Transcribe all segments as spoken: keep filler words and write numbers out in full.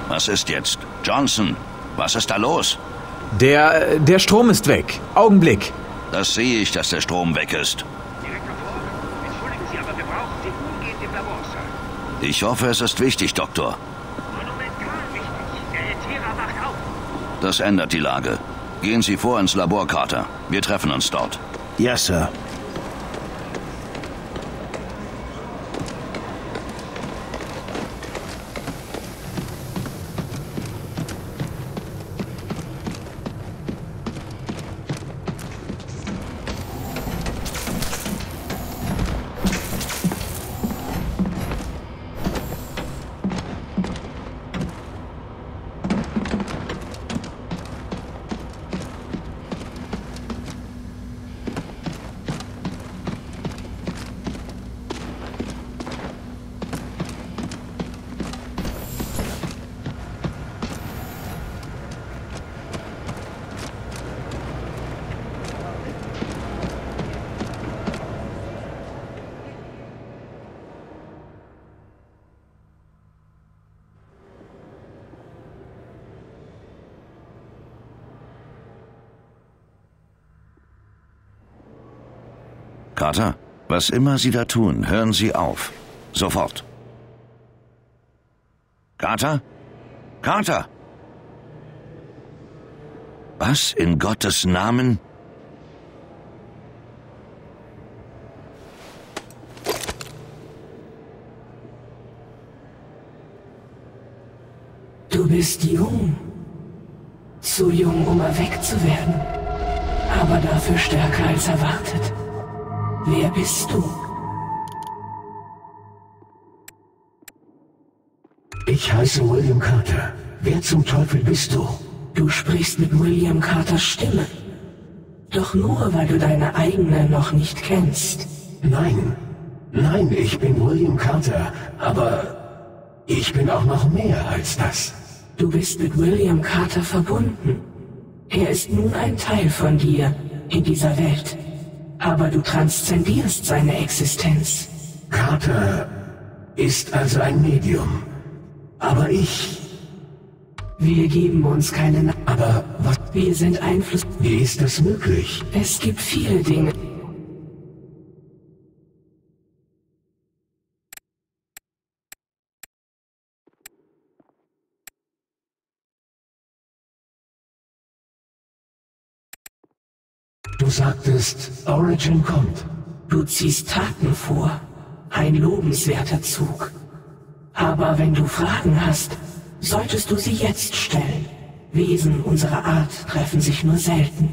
Was ist jetzt? Johnson, was ist da los? Der, der Strom ist weg. Augenblick. Das sehe ich, dass der Strom weg ist. Direktor Ford, entschuldigen Sie, aber wir brauchen Sie umgehend im Laborsaal. Ich hoffe, es ist wichtig, Doktor. Monumental wichtig. Der Ätherer wacht auf. Das ändert die Lage. Gehen Sie vor ins Labor, Carter. Wir treffen uns dort. Ja, Sir. Carter, was immer Sie da tun, hören Sie auf. Sofort. Carter? Carter! Was in Gottes Namen? Du bist jung. Zu jung, um erweckt zu werden. Aber dafür stärker als erwartet. Wer bist du? Ich heiße William Carter. Wer zum Teufel bist du? Du sprichst mit William Carters Stimme. Doch nur, weil du deine eigene noch nicht kennst. Nein. Nein, ich bin William Carter. Aber ich bin auch noch mehr als das. Du bist mit William Carter verbunden. Er ist nun ein Teil von dir in dieser Welt. Aber du transzendierst seine Existenz. Carter ist also ein Medium. Aber ich... Wir geben uns keine Na Aber was... Wir sind Einfluss... Wie ist das möglich? Es gibt viele Dinge... Du sagtest, Origin kommt. Du ziehst Taten vor. Ein lobenswerter Zug. Aber wenn du Fragen hast, solltest du sie jetzt stellen. Wesen unserer Art treffen sich nur selten.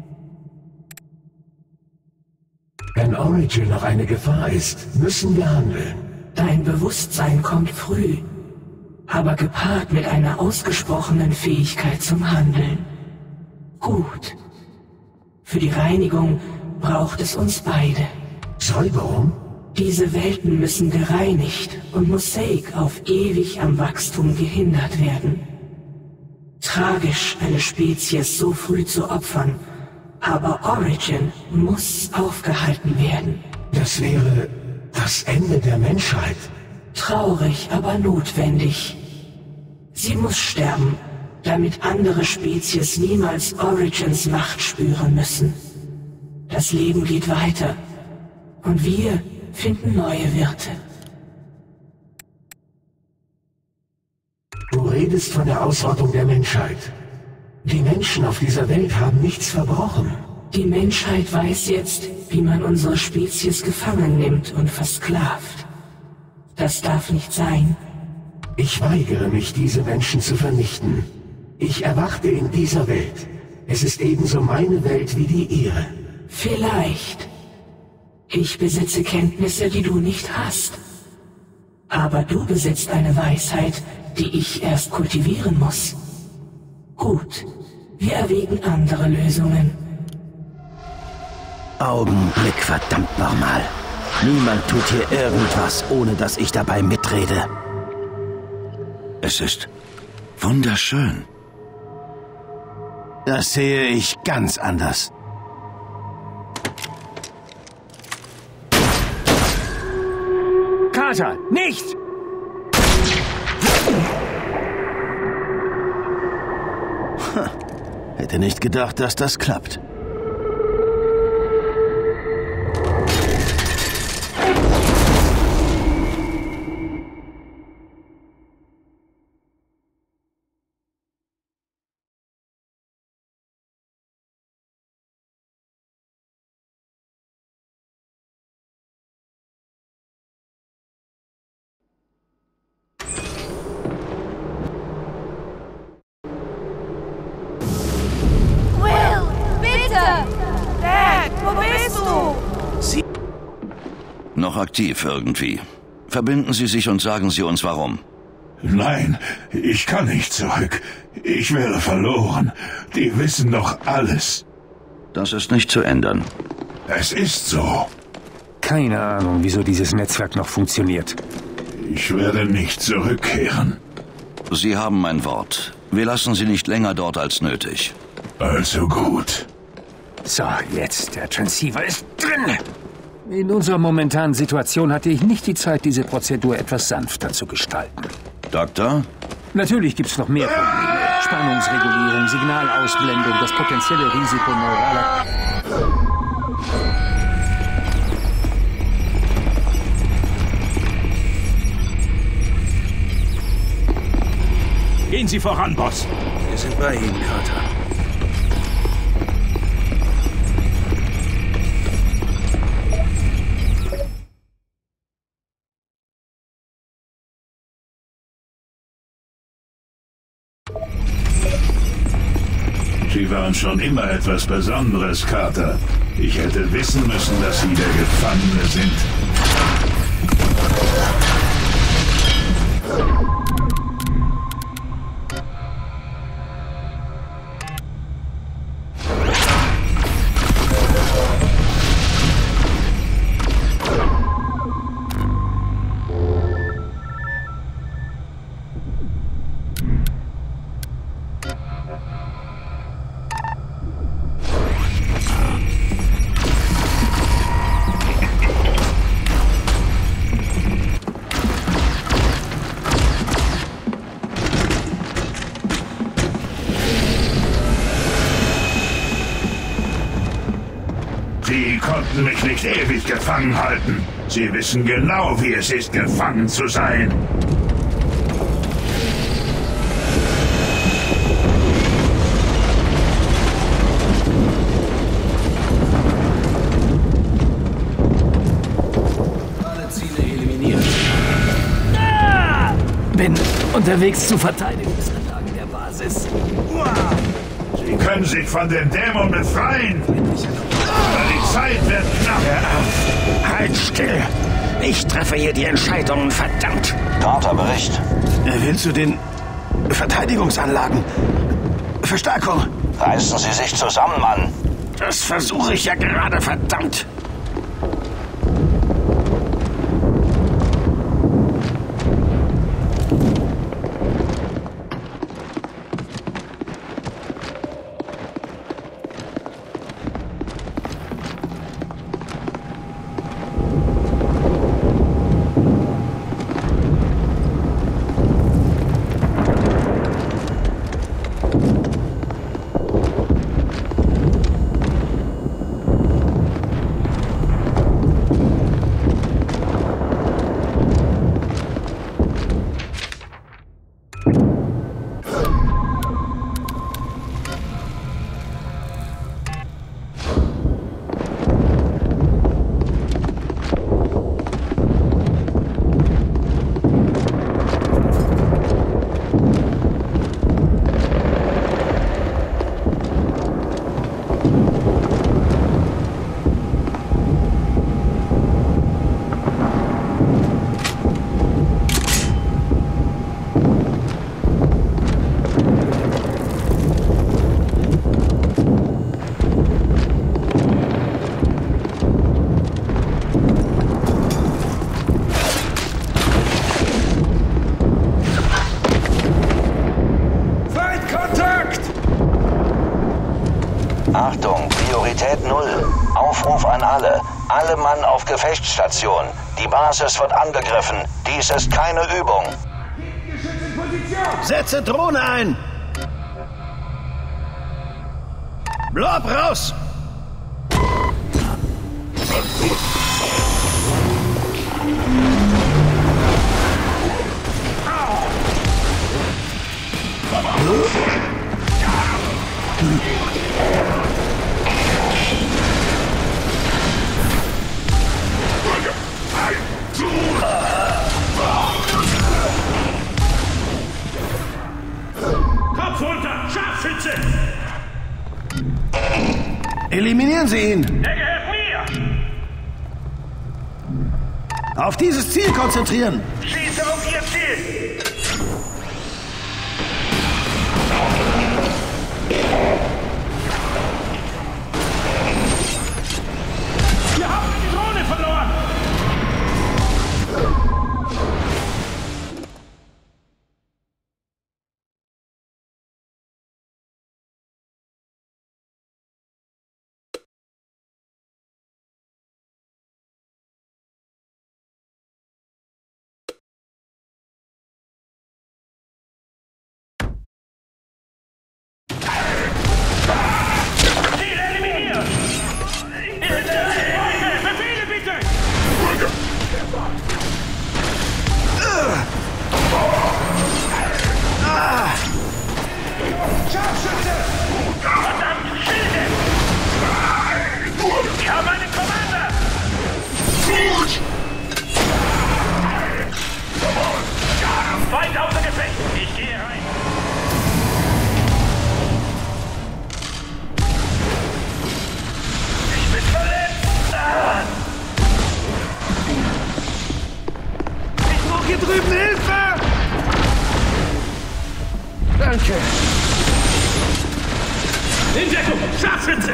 Wenn Origin noch eine Gefahr ist, müssen wir handeln. Dein Bewusstsein kommt früh, aber gepaart mit einer ausgesprochenen Fähigkeit zum Handeln. Gut. Für die Reinigung braucht es uns beide. Säuberung? Diese Welten müssen gereinigt und Mosaic auf ewig am Wachstum gehindert werden. Tragisch, eine Spezies so früh zu opfern, aber Origin muss aufgehalten werden. Das wäre das Ende der Menschheit. Traurig, aber notwendig. Sie muss sterben, damit andere Spezies niemals Origins Macht spüren müssen. Das Leben geht weiter und wir finden neue Wirte. Du redest von der Ausrottung der Menschheit. Die Menschen auf dieser Welt haben nichts verbrochen. Die Menschheit weiß jetzt, wie man unsere Spezies gefangen nimmt und versklavt. Das darf nicht sein. Ich weigere mich, diese Menschen zu vernichten. Ich erwachte in dieser Welt. Es ist ebenso meine Welt wie die ihre. Vielleicht. Ich besitze Kenntnisse, die du nicht hast. Aber du besitzt eine Weisheit, die ich erst kultivieren muss. Gut, wir erwägen andere Lösungen. Augenblick, verdammt nochmal. Niemand tut hier irgendwas, ohne dass ich dabei mitrede. Es ist wunderschön. Das sehe ich ganz anders. Carter, nicht! Hätte nicht gedacht, dass das klappt. Noch aktiv irgendwie. Verbinden Sie sich und sagen Sie uns warum. Nein, ich kann nicht zurück. Ich wäre verloren. Die wissen doch alles. Das ist nicht zu ändern. Es ist so. Keine Ahnung, wieso dieses Netzwerk noch funktioniert. Ich werde nicht zurückkehren. Sie haben mein Wort. Wir lassen Sie nicht länger dort als nötig. Also gut. So, jetzt, der Transceiver ist drin. In unserer momentanen Situation hatte ich nicht die Zeit, diese Prozedur etwas sanfter zu gestalten. Doktor? Natürlich gibt's noch mehr Probleme. Spannungsregulierung, Signalausblendung, das potenzielle Risiko neuraler... Gehen Sie voran, Boss. Wir sind bei Ihnen, Carter. Sie waren schon immer etwas Besonderes, Carter. Ich hätte wissen müssen, dass Sie der Gefangene sind. Sie konnten mich nicht ewig gefangen halten. Sie wissen genau, wie es ist, gefangen zu sein. Alle Ziele eliminiert. Ah! Bin unterwegs zu Verteidigungsanlagen der Basis. Sie können sich von dem Dämon befreien. Aber die Zeit wird knapp. Hör auf! Halt still! Ich treffe hier die Entscheidungen, verdammt! Carter, Bericht. Willst du den Verteidigungsanlagen? Verstärkung! Reißen Sie sich zusammen, Mann. Das versuche ich ja gerade, verdammt! Achtung, Priorität null. Aufruf an alle. Alle Mann auf Gefechtsstation. Die Basis wird angegriffen. Dies ist keine Übung. Setze Drohne ein! Blob raus! Kopf runter! Scharfschütze! Eliminieren Sie ihn! Der gehört mir! Auf dieses Ziel konzentrieren! Schieße auf Ihr Ziel! Wir haben die Drohne verloren! Ziel eliminiert! Befehle bitte! Scharfschütze! Verdammt, Schilde! Wir haben einen Commander! Feind außer Gefecht! Ich gehe rein! Ich bin verletzt! Ah. Ich brauche hier drüben Hilfe! Danke. In Deckung! Scharfschütze!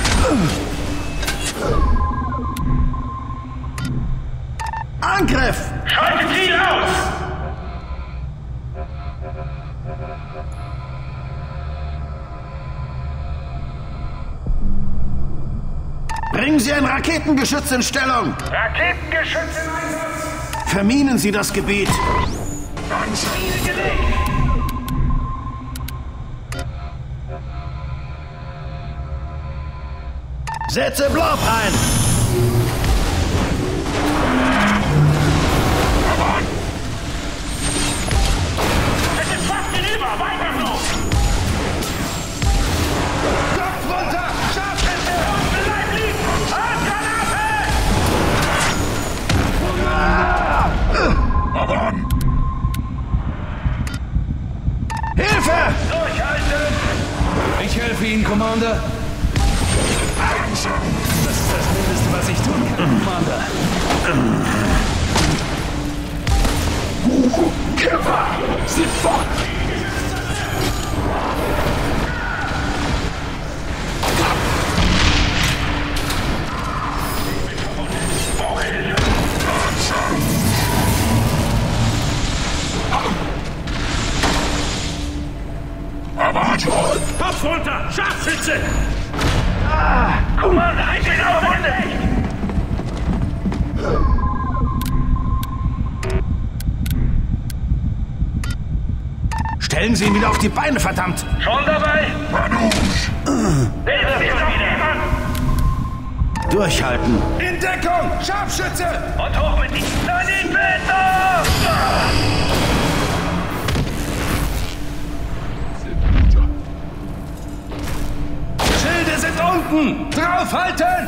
Angriff! Schalte Ziel aus! Bringen Sie ein Raketengeschütz in Stellung! Raketengeschütze in Einsatz! Verminen Sie das Gebiet! Ziel gelegt! Setze Blob ein! Es ist fast hinüber! Weiter so! Kopf runter! Scharfschütze! Bleib liegen! Handgranate! Hilfe! Durchhalten! Ich helfe Ihnen, Commander. Das ist das Mindeste, was ich tun kann, Commander. Kopf runter! Scharfschütze! Ah, Commander, ich bin auf Gefecht! Stellen Sie ihn wieder auf die Beine, verdammt! Schon dabei? Hilfe mir doch jemand! Durchhalten! In Deckung! Scharfschütze! Und hoch mit ihm! Sanitäter! Schilde sind unten! Draufhalten!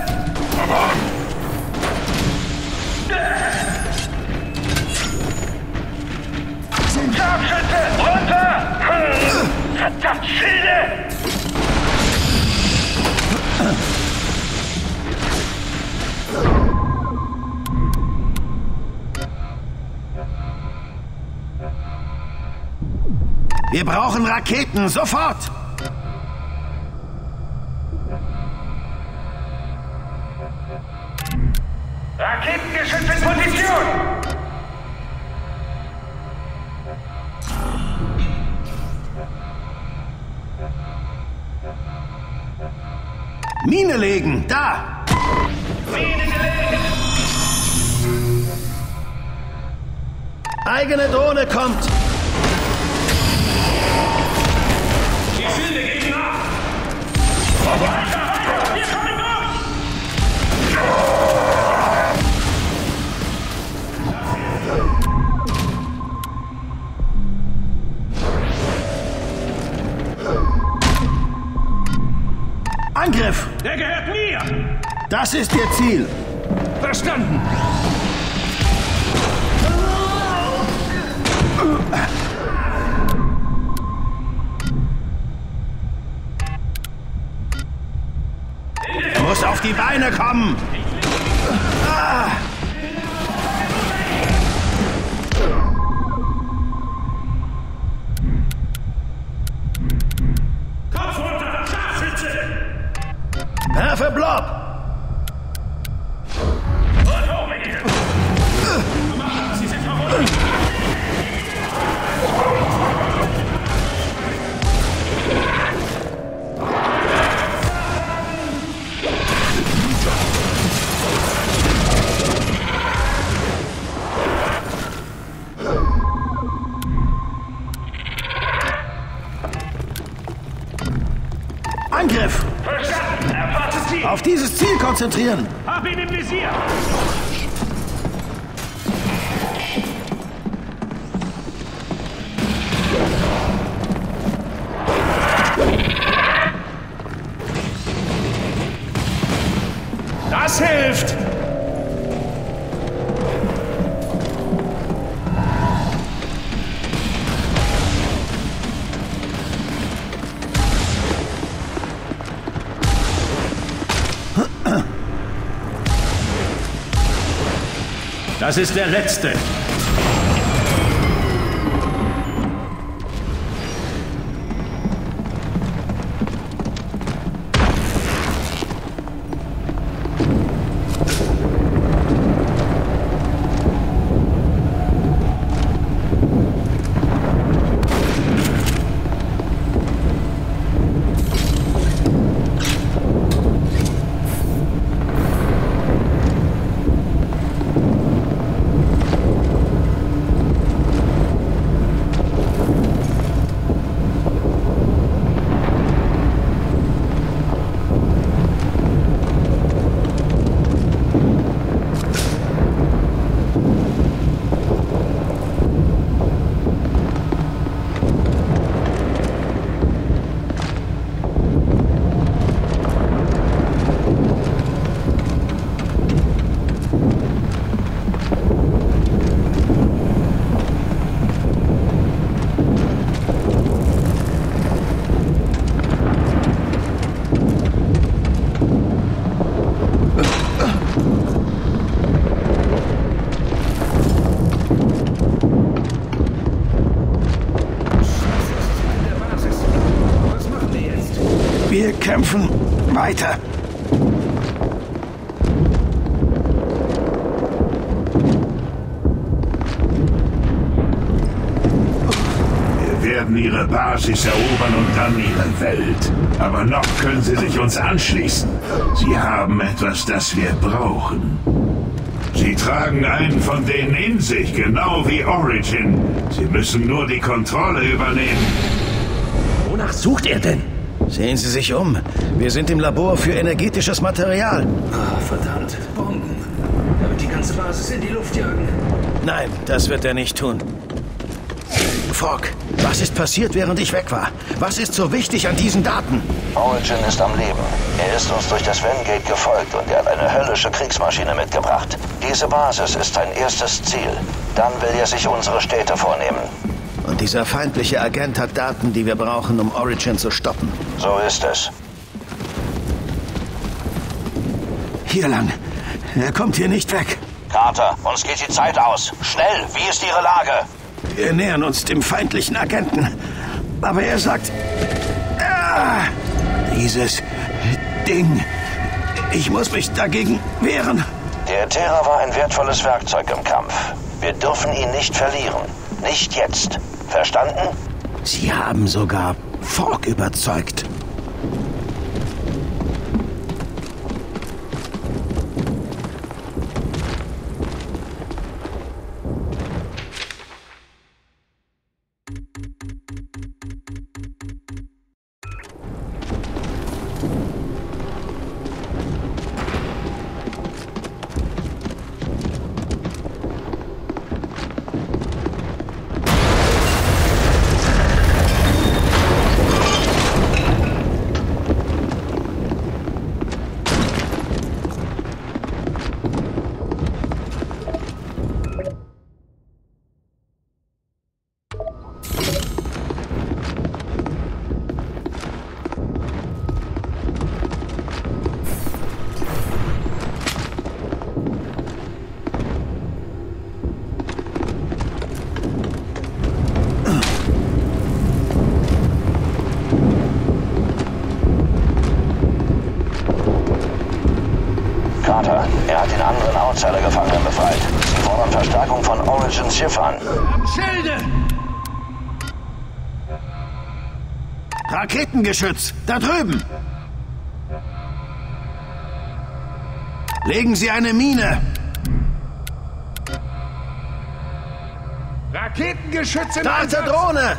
Scharfschütze! Runter! Verdammt, Schilde! Wir brauchen Raketen, sofort! Raketengeschütz in Position! Mine legen, da! Mine gelegt! Eigene Drohne kommt! Die Schilde gehen nach! Angriff! Der gehört mir! Das ist Ihr Ziel! Verstanden! Er muss auf die Beine kommen! Ah. Kopf runter! Scharfschütze! Werfe Blob! Und hoch mit ihnen! Sie sind verwundet! Angriff! Verstanden! Erwartet Ziel! Auf dieses Ziel konzentrieren! Hab ihn im Visier! Das hilft! Das ist der letzte. Wir kämpfen weiter. Wir werden ihre Basis erobern und dann ihre Welt. Aber noch können sie sich uns anschließen. Sie haben etwas, das wir brauchen. Sie tragen einen von denen in sich, genau wie Origin. Sie müssen nur die Kontrolle übernehmen. Wonach sucht er denn? Sehen Sie sich um. Wir sind im Labor für energetisches Material. Ah, verdammt. Bomben. Er wird die ganze Basis in die Luft jagen. Nein, das wird er nicht tun. Fogg, was ist passiert, während ich weg war? Was ist so wichtig an diesen Daten? Origin ist am Leben. Er ist uns durch das Vangate gefolgt und er hat eine höllische Kriegsmaschine mitgebracht. Diese Basis ist sein erstes Ziel. Dann will er sich unsere Städte vornehmen. Und dieser feindliche Agent hat Daten, die wir brauchen, um Origin zu stoppen. So ist es. Hier lang. Er kommt hier nicht weg. Carter, uns geht die Zeit aus. Schnell, wie ist Ihre Lage? Wir nähern uns dem feindlichen Agenten. Aber er sagt... Ah, dieses Ding. Ich muss mich dagegen wehren. Der Äther war ein wertvolles Werkzeug im Kampf. Wir dürfen ihn nicht verlieren. Nicht jetzt. Verstanden? Sie haben sogar Fogg überzeugt. Er hat den anderen Outsider-Gefangenen befreit. Sie fordern Verstärkung von Origins Schiff an. Schilde! Raketengeschütz, da drüben! Legen Sie eine Mine! Raketengeschütze! Da ist eine Drohne!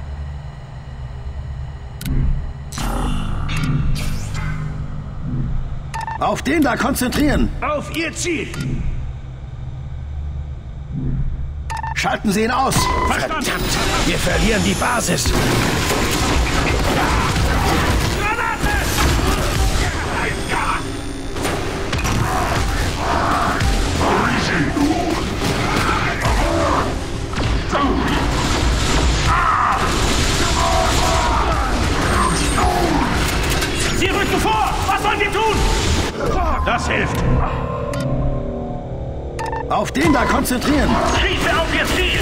Auf den da konzentrieren! Auf Ihr Ziel! Schalten Sie ihn aus! Verstanden! Verdammt! Wir verlieren die Basis! Granate! Sie rücken vor! Was sollen wir tun? Das hilft! Auf den da konzentrieren! Schieße auf Ihr Ziel!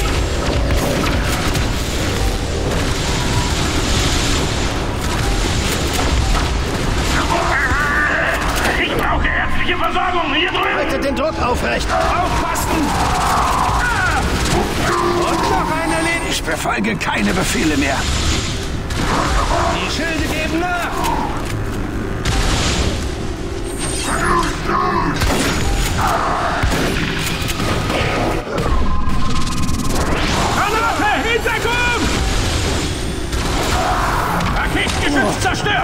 Ich brauche ärztliche Versorgung hier drüben! Haltet den Druck aufrecht! Aufpassen! Und noch eine Linie! Ich befolge keine Befehle mehr! Die Schilde geben nach! Granate! Hintergrund! Raketengeschütz zerstört!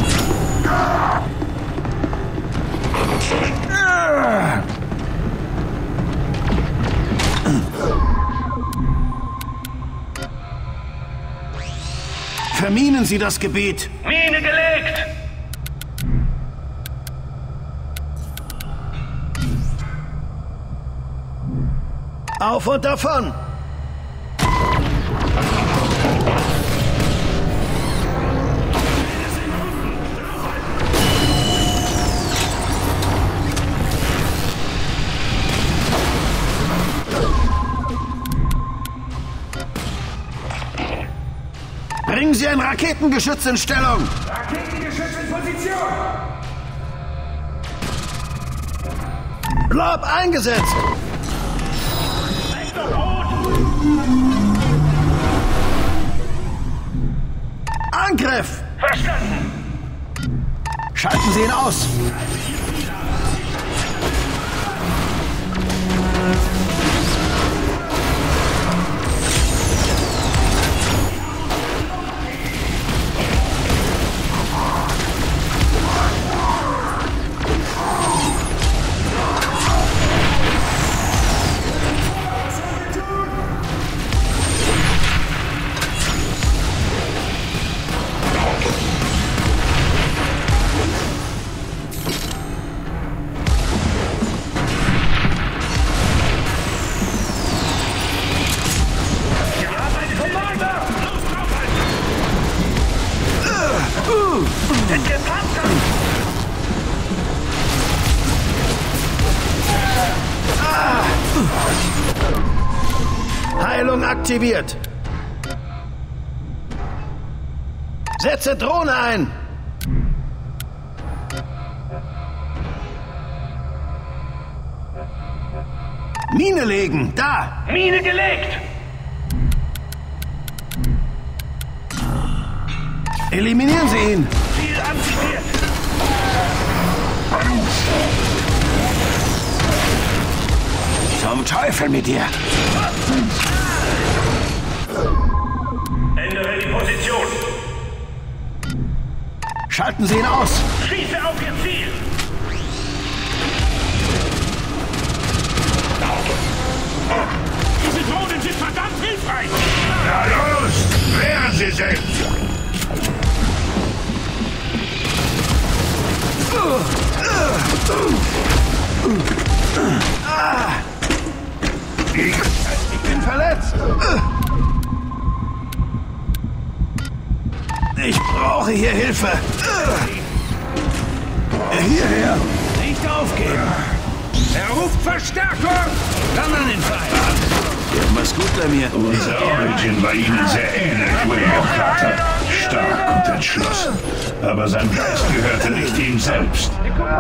Verminen Sie das Gebiet! Mine gelegt! Auf und davon! Bringen Sie ein Raketengeschütz in Stellung! Raketengeschütz in Position! Blob eingesetzt! Angriff! Verstanden! Schalten Sie ihn aus! Heilung aktiviert. Setze Drohne ein. Mine legen. Da. Mine gelegt! Eliminieren Sie ihn. Ziel anvisiert! Zum Teufel mit dir. Ändere die Position! Schalten Sie ihn aus. Schieße auf Ihr Ziel! Diese Drohnen sind verdammt hilfreich! Na los! Wehren Sie sich! Ich bin verletzt. Ich brauche hier Hilfe. Hierher. Nicht aufgeben! Er ruft Verstärkung! Dann an den Feind! Mach's gut, Lamir. Unser Origin war Ihnen sehr ähnlich, William Carter. Stark und entschlossen. aber sein Geist gehörte nicht ihm selbst.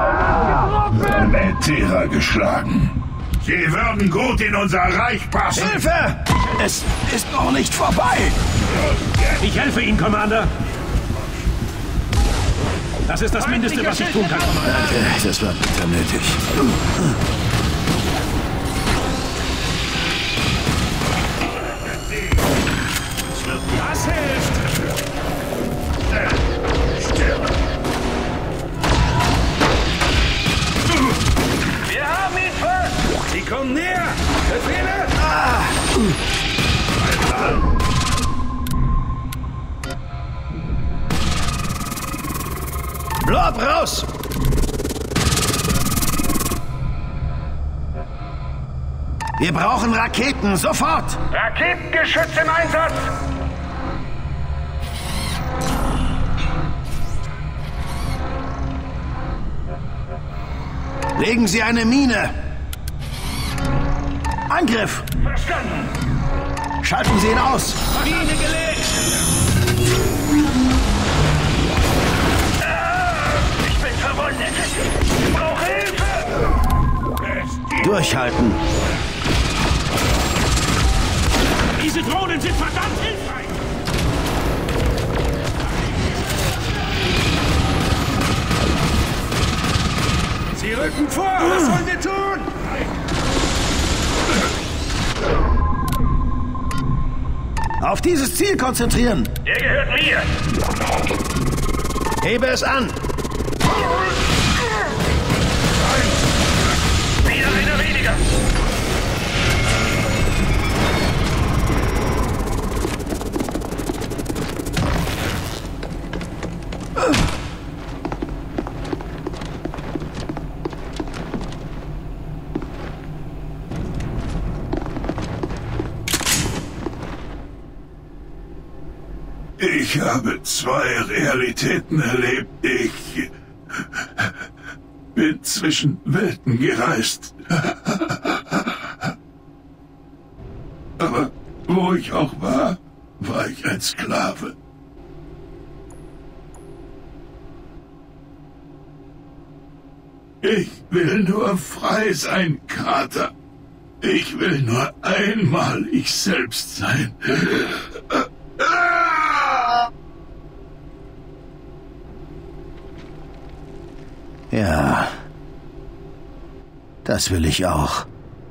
Metera geschlagen. Sie würden gut in unser Reich passen. Hilfe! Es ist noch nicht vorbei. Ich helfe Ihnen, Commander. Das ist das Mindeste, was ich tun kann, Commander. Danke, das war bitter nötig. Das hilft! Wir haben ihn fast! Sie kommen näher! Befehle! Ah. Blob raus! Wir brauchen Raketen, sofort! Raketengeschütz im Einsatz! Legen Sie eine Mine! Angriff! Verstanden! Schalten Sie ihn aus! Mine gelegt! Ich bin verwundet! Ich brauche Hilfe! Durchhalten! Diese Drohnen sind verdammt hilfreich! Sie rücken vor! Was sollen wir tun? Auf dieses Ziel konzentrieren! Der gehört mir! Hebe es an! Wieder einer weniger! Ich habe zwei Realitäten erlebt. Ich bin zwischen Welten gereist. Aber wo ich auch war, war ich ein Sklave. Ich will nur frei sein, Carter. Ich will nur einmal ich selbst sein. Ja, das will ich auch.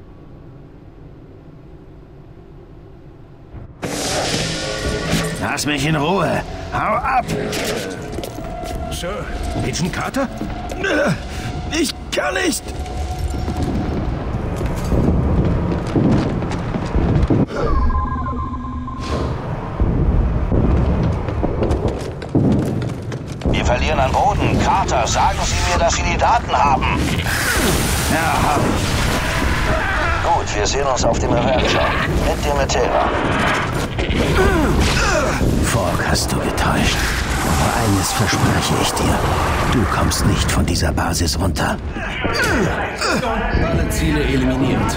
Lass mich in Ruhe. Hau ab! Sir, Agent Carter? Ich kann nicht! Wir verlieren an Boden. Carter, sagen Sie mir, dass Sie die Daten haben. Ja, hab ich. Gut, wir sehen uns auf dem Reverser. Mit dem Metera. Falk hast du getäuscht. Aber eines verspreche ich dir. Du kommst nicht von dieser Basis runter. Alle Ziele eliminiert.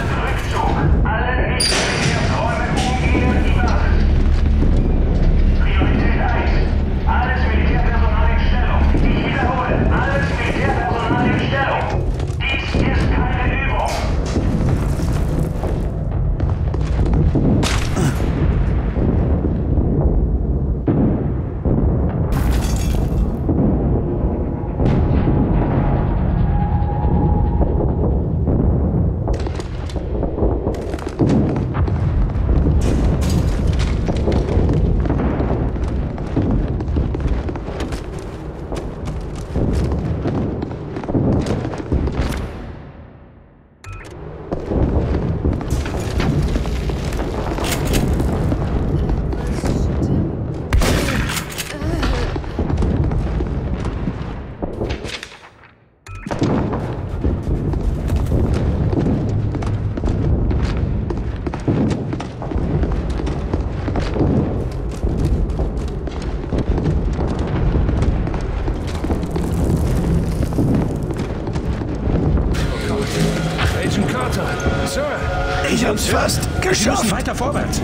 Ich hab's fast geschafft. Weiter vorwärts.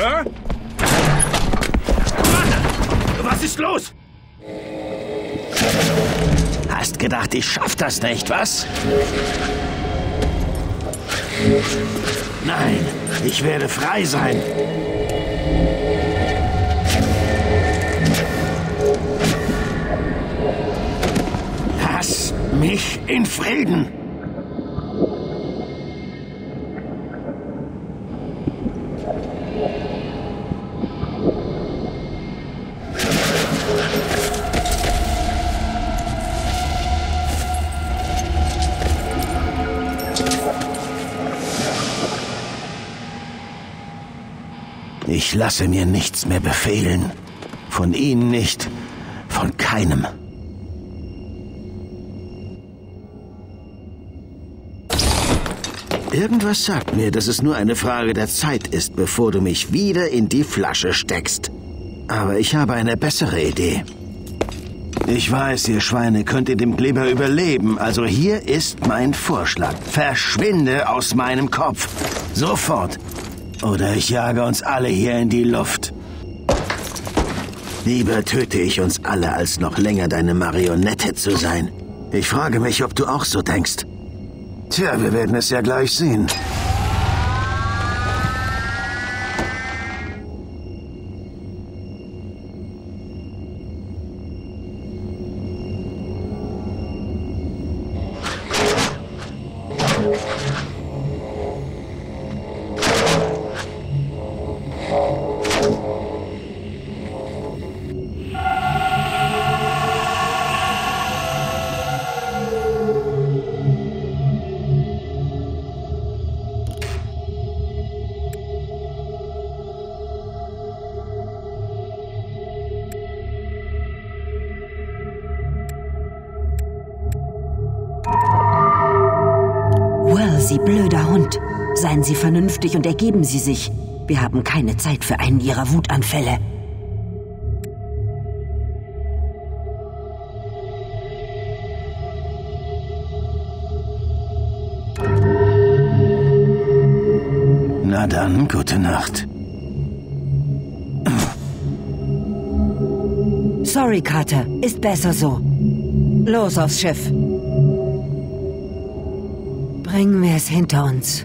Sir? Was ist los? Hast gedacht, ich schaff das nicht, was? Nein, ich werde frei sein. Lass mich in Frieden. Ich lasse mir nichts mehr befehlen. Von Ihnen nicht, von keinem. Irgendwas sagt mir, dass es nur eine Frage der Zeit ist, bevor du mich wieder in die Flasche steckst. Aber ich habe eine bessere Idee. Ich weiß, ihr Schweine könnt in dem Kleber überleben, also hier ist mein Vorschlag. Verschwinde aus meinem Kopf. Sofort. Oder ich jage uns alle hier in die Luft. Lieber töte ich uns alle, als noch länger deine Marionette zu sein. Ich frage mich, ob du auch so denkst. Tja, wir werden es ja gleich sehen. Sie blöder Hund. Seien Sie vernünftig und ergeben Sie sich. Wir haben keine Zeit für einen Ihrer Wutanfälle. Na dann, gute Nacht. Sorry, Carter. Ist besser so. Los aufs Schiff. Bringen wir es hinter uns.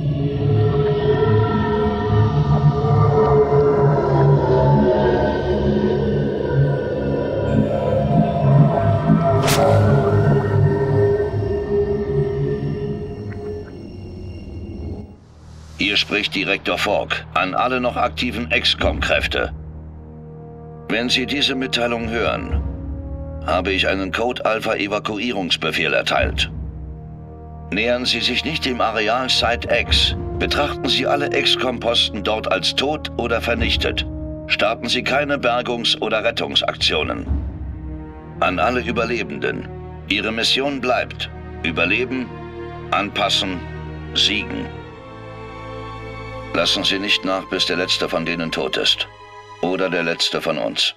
Hier spricht Direktor Falk an alle noch aktiven X COM-Kräfte. Wenn Sie diese Mitteilung hören, habe ich einen Code-Alpha-Evakuierungsbefehl erteilt. Nähern Sie sich nicht dem Areal Site X. Betrachten Sie alle X COM-Posten dort als tot oder vernichtet. Starten Sie keine Bergungs- oder Rettungsaktionen. An alle Überlebenden. Ihre Mission bleibt: Überleben, anpassen, siegen. Lassen Sie nicht nach, bis der Letzte von denen tot ist. Oder der Letzte von uns.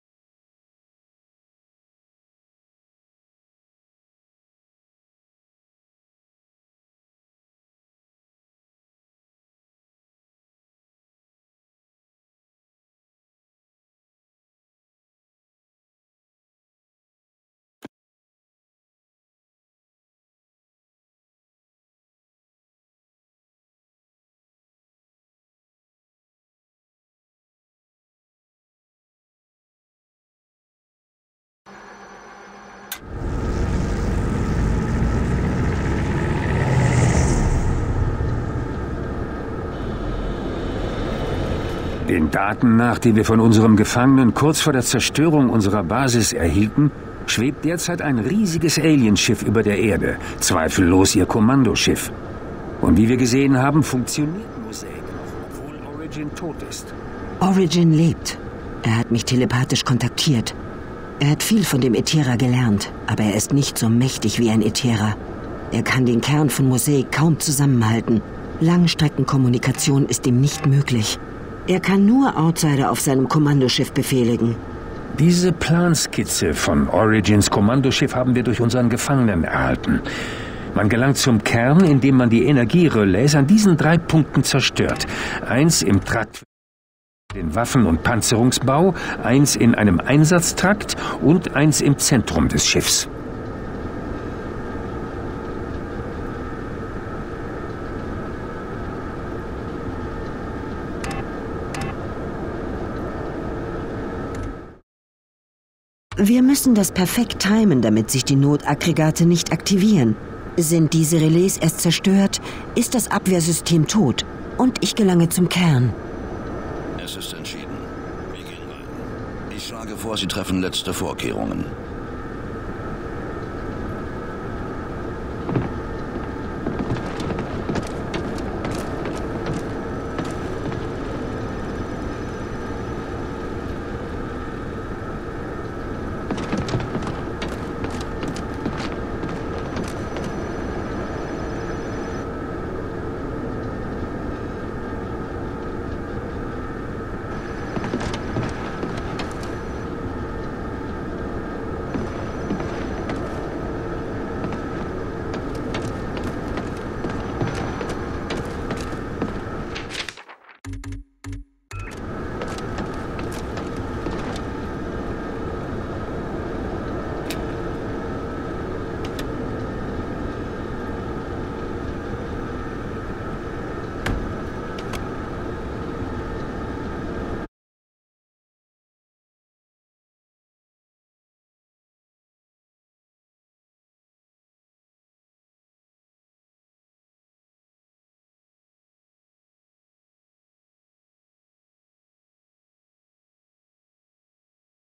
Den Daten nach, die wir von unserem Gefangenen kurz vor der Zerstörung unserer Basis erhielten, schwebt derzeit ein riesiges Alienschiff über der Erde, zweifellos ihr Kommandoschiff. Und wie wir gesehen haben, funktioniert Mosaic noch, obwohl Origin tot ist. Origin lebt. Er hat mich telepathisch kontaktiert. Er hat viel von dem Ätherer gelernt, aber er ist nicht so mächtig wie ein Ätherer. Er kann den Kern von Mosaic kaum zusammenhalten. Langstreckenkommunikation ist ihm nicht möglich. Er kann nur Outsider auf seinem Kommandoschiff befehligen. Diese Planskizze von Origins Kommandoschiff haben wir durch unseren Gefangenen erhalten. Man gelangt zum Kern, indem man die Energierelais an diesen drei Punkten zerstört. Eins im Trakt... Den Waffen- und Panzerungsbau, eins in einem Einsatztrakt und eins im Zentrum des Schiffs. Wir müssen das perfekt timen, damit sich die Notaggregate nicht aktivieren. Sind diese Relais erst zerstört, ist das Abwehrsystem tot und ich gelange zum Kern. Es ist entschieden. Wir gehen rein. Ich schlage vor, Sie treffen letzte Vorkehrungen.